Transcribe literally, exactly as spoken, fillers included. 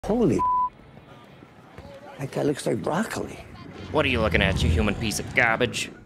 Holy, that guy looks like broccoli. What are you looking at, you human piece of garbage?